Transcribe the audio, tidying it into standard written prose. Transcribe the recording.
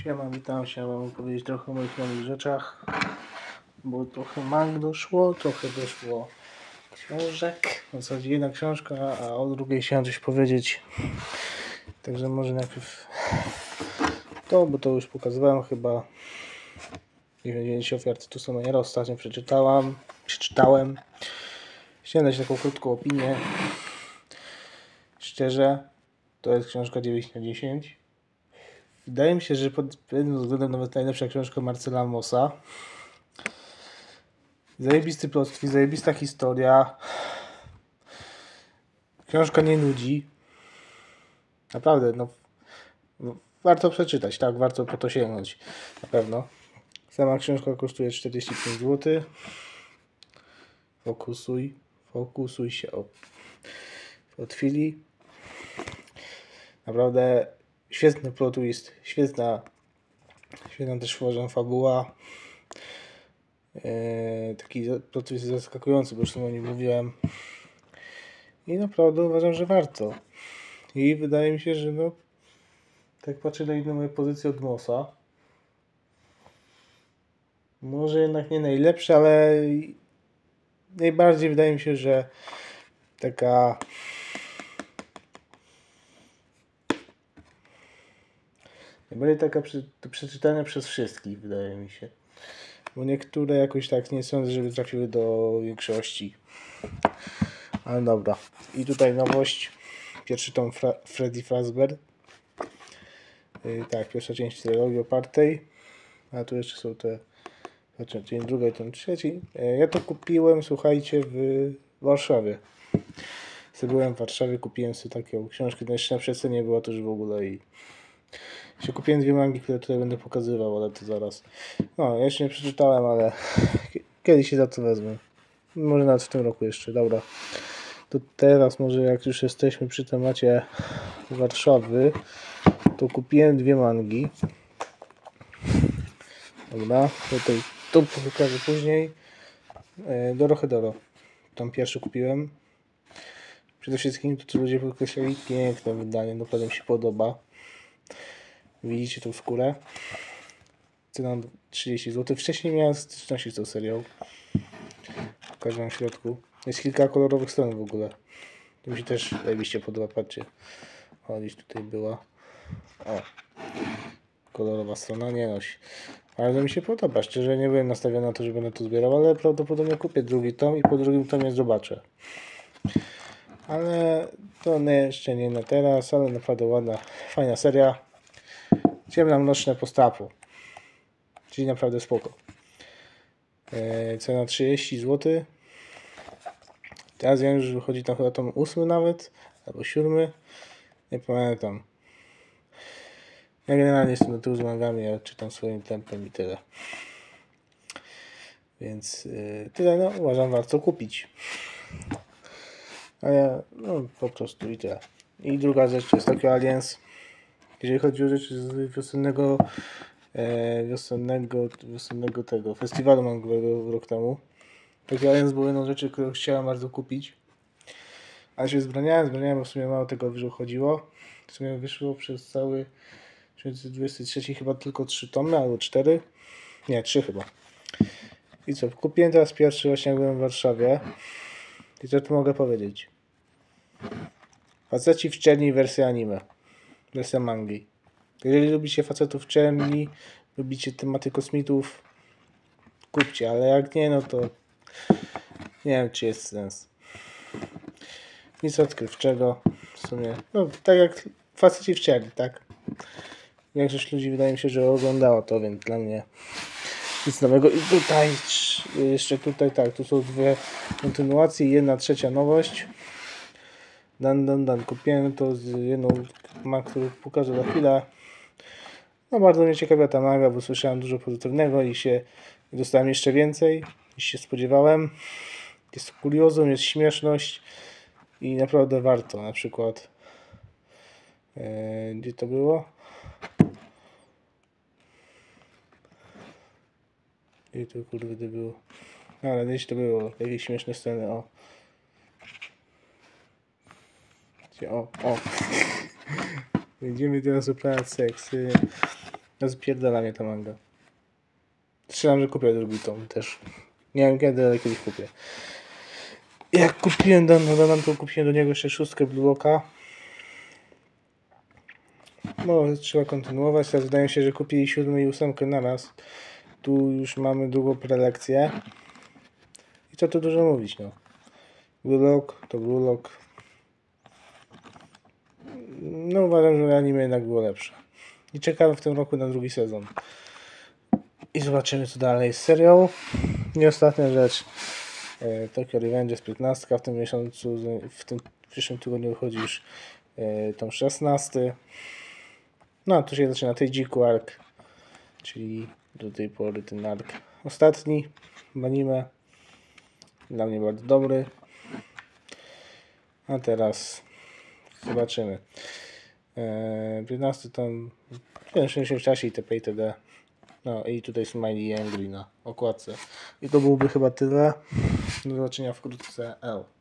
Siema, witam się, mam powiedzieć trochę o moich nowych rzeczach, bo trochę mang doszło, trochę doszło książek, w zasadzie jedna książka, a o drugiej chciałem coś powiedzieć, także może najpierw to, bo to już pokazywałem chyba, 99 ofiar Tytusa Maniera, ostatnio przeczytałem, chciałem dać taką krótką opinię, szczerze, to jest książka 9/10. Wydaje mi się, że pod pewnym względem nawet najlepsza książka Marcela Mossa. Zajebisty plot twist, zajebista historia. Książka nie nudzi. Naprawdę, no warto przeczytać, tak, warto po to sięgnąć. Na pewno. Sama książka kosztuje 45 zł. Fokusuj się od chwili. Naprawdę świetny plot twist, świetna też uważam fabuła. Taki plot twist zaskakujący, bo już o nim mówiłem. I naprawdę uważam, że warto. I wydaje mi się, że no tak patrzę na inne moje pozycje od Mossa. Może jednak nie najlepsze, ale najbardziej wydaje mi się, że taka najbardziej taka przeczytana przez wszystkich, wydaje mi się. Bo niektóre jakoś tak nie sądzę, żeby trafiły do większości. Ale dobra. I tutaj nowość. Pierwszy tom Freddy Fazbear. Tak, pierwsza część trylogii opartej. A tu jeszcze są te... Znaczy, dzień drugi, ten trzeci. Ja to kupiłem, słuchajcie, w Warszawie. Byłem w Warszawie, kupiłem sobie taką książkę. Jeszcze na przecenie była to już w ogóle i... Kupiłem dwie mangi, które tutaj będę pokazywał, ale to zaraz. No, jeszcze nie przeczytałem, ale kiedyś się za to wezmę. Może nawet w tym roku jeszcze, dobra. To teraz może jak już jesteśmy przy temacie Warszawy, to kupiłem dwie mangi. Dobra, to pokażę później. Dorohedoro. Tam pierwszy kupiłem. Przede wszystkim to, co ludzie podkreślali, piękne wydanie, naprawdę mi się podoba. Widzicie tą skórę. Cena 30 zł. Wcześniej miałem styczności z tą serią. Pokażę wam w środku. Jest kilka kolorowych stron w ogóle. To mi się też zajebiście podoba, patrzcie. O, gdzieś tutaj była. O. Kolorowa strona, nie nosi. Ale mi się podoba. Szczerze nie byłem nastawiony na to, że będę to zbierał, ale prawdopodobnie kupię drugi tom i po drugim tomie zobaczę. Ale to jeszcze nie na teraz, ale naprawdę ładna, fajna seria. Ciemna mroczne postapu. Czyli naprawdę spoko. Cena 30 zł. Teraz ja już wychodzi tam chyba tom 8 nawet, albo 7. Nie pamiętam. Ja generalnie jestem do tyłu z mangami, ja czytam swoim tempem i tyle. Więc tyle, no uważam, warto kupić. A ja, no po prostu i tyle. I druga rzecz to jest Tokyo Aliens. Jeżeli chodzi o rzeczy z wiosennego tego festiwalu mangowego rok temu. Tokyo Aliens były jedną rzeczy, którą chciałem bardzo kupić. Ale się zbraniałem, bo w sumie mało tego wychodziło. W sumie wyszło przez cały 2023 chyba tylko 3 tomy, albo 4. Nie, 3 chyba. I co, kupiłem teraz pierwszy właśnie jak byłem w Warszawie. I co tu mogę powiedzieć? Faceci w czerni wersja anime. Wersja mangi. Jeżeli lubicie facetów w czerni, lubicie tematy kosmitów, kupcie, ale jak nie, no to nie wiem, czy jest sens. Nic odkrywczego. W sumie, no tak jak faceci w czerni, tak? Większość ludzi wydaje mi się, że oglądało to, więc dla mnie nic nowego. I tutaj, jeszcze tutaj, tak, tu są dwie kontynuacje i jedna trzecia nowość. Dan. Kupiłem to z jedną mangą, którą pokażę za chwilę. No bardzo mnie ciekawia ta manga, bo słyszałem dużo pozytywnego i dostałem jeszcze więcej niż się spodziewałem. Jest kuriozum, jest śmieszność i naprawdę warto. Na przykład gdzie to było? Gdzie to kurde było? Ale gdzieś to było. Jakieś śmieszne sceny, o. O. Będziemy teraz uprawiać seks. Zapierdala mnie ta manga. Strzelam, że kupię drugi tom też. Nie wiem kiedy, ale kiedyś kupię. Jak kupiłem Dandadan, to kupiłem do niego jeszcze 6 Blue Locka. No, trzeba kontynuować. Teraz wydaje mi się, że kupili 7 i 8 naraz. Tu już mamy drugą prelekcję. I co tu dużo mówić, no. Blue Lock to Blue Lock. No uważam, że anime jednak było lepsze. I czekamy w tym roku na drugi sezon. I zobaczymy co dalej z serią. I ostatnia rzecz. Tokyo Revengers 15 w tym miesiącu, w tym przyszłym tygodniu wychodzi już tom 16. No a tu się zaczyna Teijiku Arc, czyli do tej pory ten arc ostatni w anime. Dla mnie bardzo dobry. A teraz zobaczymy. 15 tom cięższy się w czasie itp. itd. No i tutaj Smiley i Angry na okładce. I to byłoby chyba tyle. Do zobaczenia wkrótce.